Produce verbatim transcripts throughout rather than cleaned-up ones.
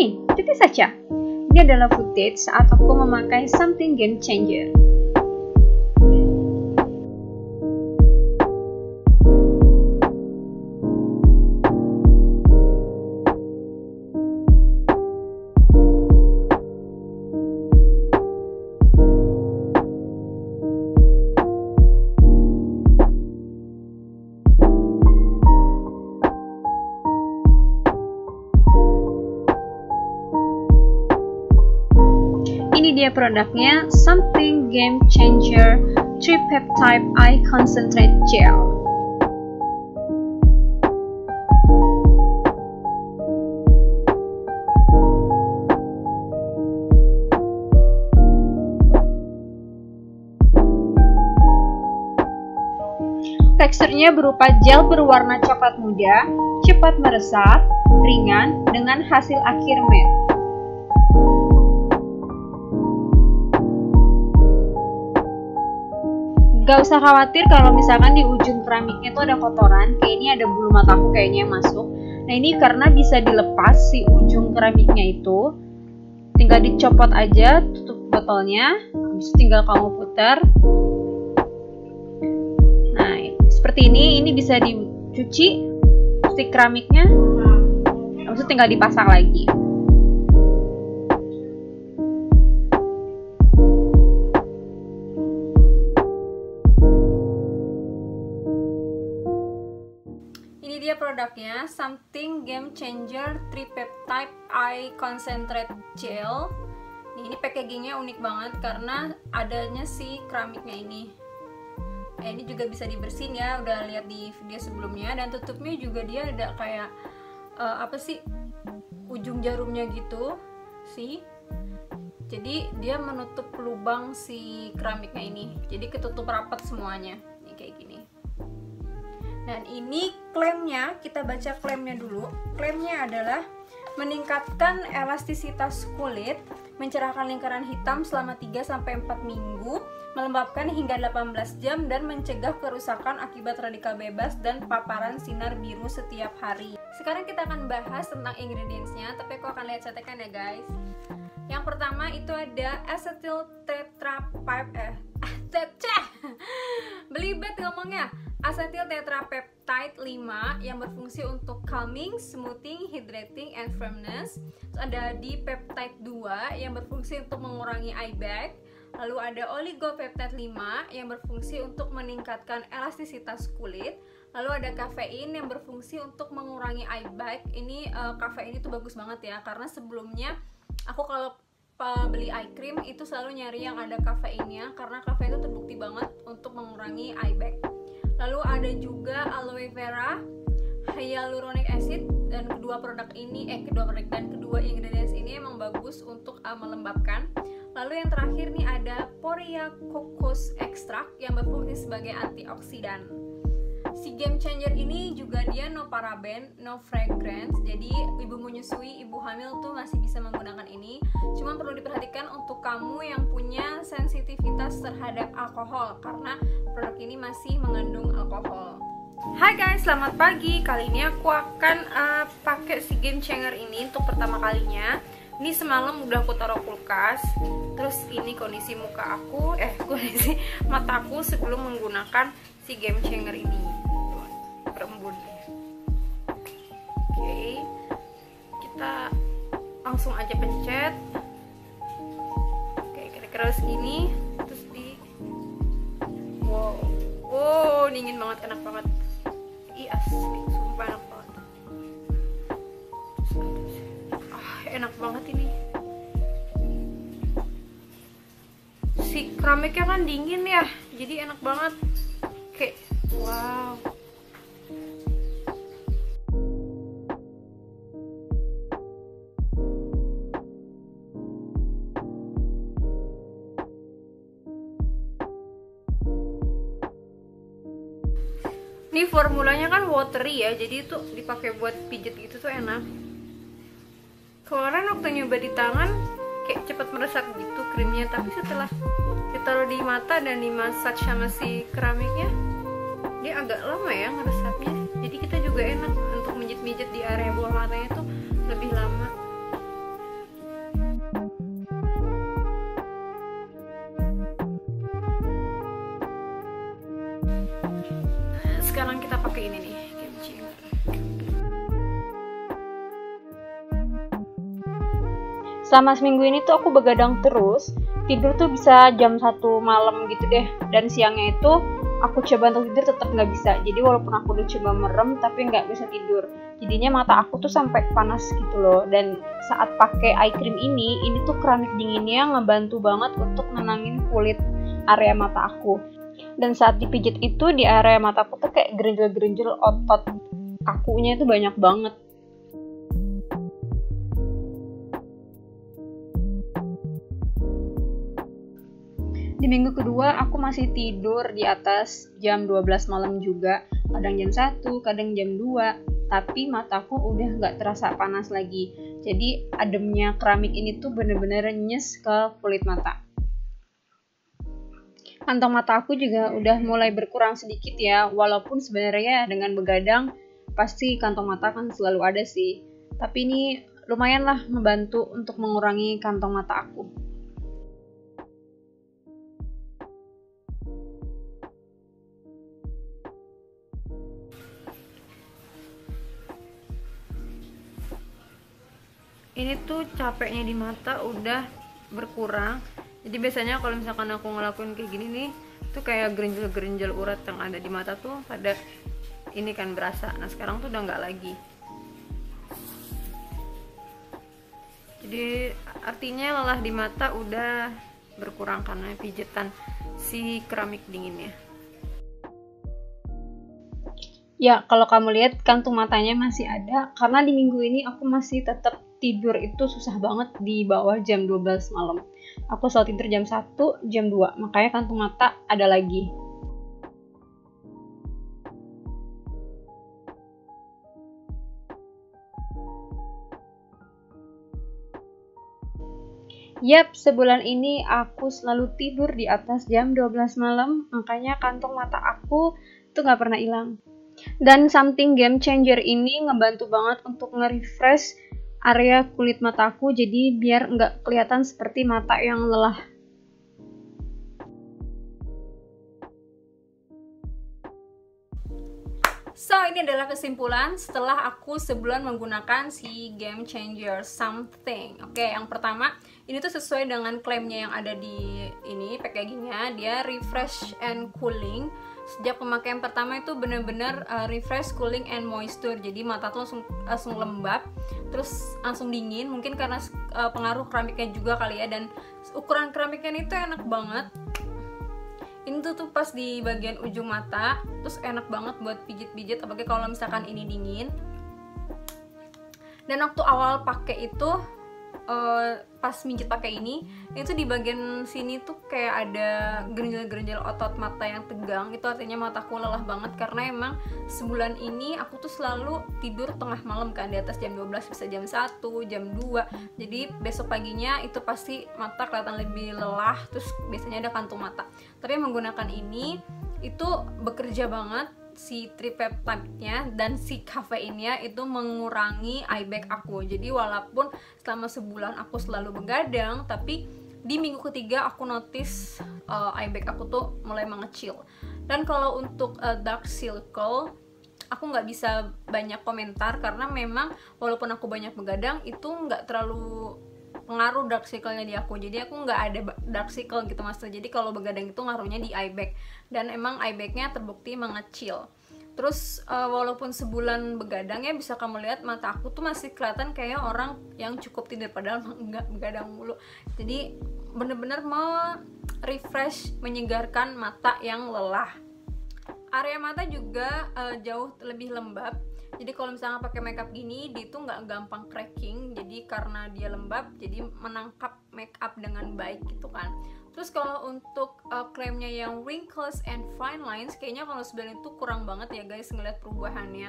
Nih, ikuti saja. Ini adalah footage saat aku memakai Something Game Changer. Ini dia produknya, Something Game Changer Tripeptide Eye Concentrate Gel. Teksturnya berupa gel berwarna coklat muda, cepat meresap, ringan, dengan hasil akhir matte. Gak usah khawatir kalau misalkan di ujung keramiknya tuh ada kotoran, kayak ini ada bulu mataku kayaknya yang masuk. Nah ini karena bisa dilepas si ujung keramiknya itu, tinggal dicopot aja, tutup botolnya, habis tinggal kamu putar. Nah seperti ini, ini bisa dicuci si keramiknya, habis itu tinggal dipasang lagi. Ini dia produknya, Something Game Changer Tripeptide Eye Concentrate Gel. Nih, ini packagingnya unik banget karena adanya si keramiknya ini. Eh, ini juga bisa dibersihin ya, udah lihat di video sebelumnya. Dan tutupnya juga dia ada kayak uh, apa sih, ujung jarumnya gitu sih. Jadi dia menutup lubang si keramiknya ini. Jadi ketutup rapat semuanya. Nih kayak gini. Dan ini klaimnya, kita baca klaimnya dulu. Klaimnya adalah meningkatkan elastisitas kulit, mencerahkan lingkaran hitam selama tiga sampai empat minggu, melembabkan hingga delapan belas jam, dan mencegah kerusakan akibat radikal bebas dan paparan sinar biru setiap hari. Sekarang kita akan bahas tentang ingredientsnya, tapi aku akan lihat cetekan ya guys. Yang pertama itu ada acetyl tetrapep eh teceh belibet ngomongnya. Acetyl tetrapeptide lima yang berfungsi untuk calming, smoothing, hydrating, and firmness. Terus ada dipeptide dua yang berfungsi untuk mengurangi eye bag. Lalu ada oligopeptide lima yang berfungsi untuk meningkatkan elastisitas kulit. Lalu ada kafein yang berfungsi untuk mengurangi eye bag. Ini uh, kafein itu bagus banget ya, karena sebelumnya aku kalau uh, beli eye cream itu selalu nyari yang ada kafeinnya, karena kafein itu terbukti banget untuk mengurangi eye bag. Lalu ada juga aloe vera, hyaluronic acid, dan kedua produk ini eh kedua produk dan kedua ingredients ini emang bagus untuk uh, melembabkan. Lalu yang terakhir nih ada Poria Cocos Extract yang berfungsi sebagai antioksidan. Si Game Changer ini juga dia no paraben, no fragrance. Jadi ibu menyusui, ibu hamil tuh masih bisa menggunakan ini. Cuma perlu diperhatikan untuk kamu yang punya sensitivitas terhadap alkohol, karena produk ini masih mengandung alkohol. Hai guys, selamat pagi. Kali ini aku akan uh, pakai si Game Changer ini untuk pertama kalinya. Ini semalam udah aku taruh kulkas. Terus ini kondisi muka aku, eh kondisi mataku sebelum menggunakan si Game Changer ini. Berembun. Oke, kita langsung aja pencet. Oke, kira-kira segini. Terus di wow, wow, dingin banget, enak banget. Ih asli, sumpah enak banget. Ah, enak banget ini. Si keramiknya kan dingin ya, jadi enak banget. Kayak wow. Ini formulanya kan watery ya, jadi itu dipakai buat pijet gitu tuh enak. Kemarin waktu nyoba di tangan kayak cepet meresap gitu krimnya, tapi setelah ditaruh di mata dan di massage sama si keramiknya, dia agak lama ya ngeresapnya. Jadi kita juga enak untuk mijet-mijet di area bawah matanya tuh lebih lama. ini nih, Game Changer. Selama seminggu ini tuh aku begadang terus, tidur tuh bisa jam satu malam gitu deh, dan siangnya itu aku coba untuk tidur tetap nggak bisa. Jadi walaupun aku udah coba merem tapi nggak bisa tidur, jadinya mata aku tuh sampai panas gitu loh. Dan saat pakai eye cream ini, ini tuh keramik dinginnya ngebantu banget untuk nenangin kulit area mata aku. Dan saat dipijit itu di area mata aku tuh kayak gerenjel-gerenjel otot kakunya itu banyak banget. Di minggu kedua aku masih tidur di atas jam dua belas malam juga, kadang jam satu, kadang jam dua, tapi mataku udah gak terasa panas lagi. Jadi ademnya keramik ini tuh bener-bener nyes ke kulit mata. Kantong mata aku juga udah mulai berkurang sedikit ya, walaupun sebenarnya dengan begadang pasti kantong mata kan selalu ada sih. Tapi ini lumayan lah membantu untuk mengurangi kantong mata aku. Ini tuh capeknya di mata udah berkurang. Jadi biasanya kalau misalkan aku ngelakuin kayak gini nih, tuh kayak gerinjel-gerinjel urat yang ada di mata tuh pada ini kan berasa. Nah sekarang tuh udah nggak lagi. Jadi artinya lelah di mata udah berkurang karena pijetan si keramik dinginnya. Ya, kalau kamu lihat kantung matanya masih ada, karena di minggu ini aku masih tetap tidur itu susah banget di bawah jam dua belas malam. Aku selalu tidur jam satu, jam dua, makanya kantung mata ada lagi. Yap, sebulan ini aku selalu tidur di atas jam dua belas malam, makanya kantung mata aku tuh gak pernah hilang. Dan Something Game Changer ini ngebantu banget untuk nge-refresh area kulit mataku, jadi biar nggak kelihatan seperti mata yang lelah. So ini adalah kesimpulan setelah aku sebulan menggunakan si Game Changer Something. Oke, yang pertama ini tuh sesuai dengan klaimnya yang ada di ini packagingnya, dia refresh and cooling. Sejak pemakaian pertama itu bener-bener uh, refresh, cooling, and moisture. Jadi mata tuh langsung, langsung lembab, terus langsung dingin. Mungkin karena uh, pengaruh keramiknya juga kali ya. Dan ukuran keramiknya itu enak banget. Ini tuh tuh pas di bagian ujung mata, terus enak banget buat pijit-pijit. Apalagi kalau misalkan ini dingin. Dan waktu awal pakai itu, uh, pas mijit pakai ini, itu di bagian sini tuh kayak ada gerenjel-gerenjel otot mata yang tegang. Itu artinya mataku lelah banget karena emang sebulan ini aku tuh selalu tidur tengah malam kan, di atas jam dua belas, bisa jam satu, jam dua. Jadi besok paginya itu pasti mata kelihatan lebih lelah, terus biasanya ada kantung mata. Tapi menggunakan ini itu bekerja banget. Si tripeptide-nya dan si kafeinnya itu mengurangi eye bag aku. Jadi walaupun selama sebulan aku selalu begadang, tapi di minggu ketiga aku notice uh, eye bag aku tuh mulai mengecil. Dan kalau untuk uh, dark circle, aku nggak bisa banyak komentar karena memang walaupun aku banyak begadang itu nggak terlalu pengaruh dark circle-nya di aku. Jadi aku nggak ada dark circle gitu maksudnya. Jadi kalau begadang itu ngaruhnya di eye bag, dan emang eye bag-nya terbukti mengecil. Terus uh, walaupun sebulan begadang ya, bisa kamu lihat mata aku tuh masih kelihatan kayak orang yang cukup tidur, padahal nggak begadang mulu. Jadi bener-bener mau refresh, menyegarkan mata yang lelah. Area mata juga uh, jauh lebih lembab. Jadi kalau misalnya pakai makeup gini, dia tuh nggak gampang cracking. Jadi karena dia lembab, jadi menangkap makeup dengan baik gitu kan. Terus kalau untuk uh, klaimnya yang wrinkles and fine lines, kayaknya kalau sebenarnya itu kurang banget ya guys ngeliat perubahannya.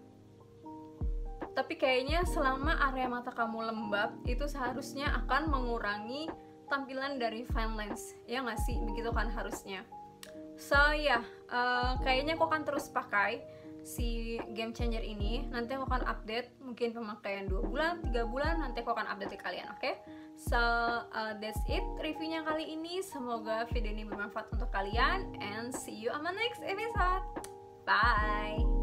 Tapi kayaknya selama area mata kamu lembab, itu seharusnya akan mengurangi tampilan dari fine lines, ya nggak sih? Begitu kan harusnya. So ya, yeah, uh, kayaknya aku akan terus pakai si Game Changer ini. Nanti aku akan update, mungkin pemakaian dua bulan, tiga bulan, nanti aku akan update ke kalian, oke? Okay? So, uh, that's it reviewnya kali ini. Semoga video ini bermanfaat untuk kalian, and see you on my next episode. Bye!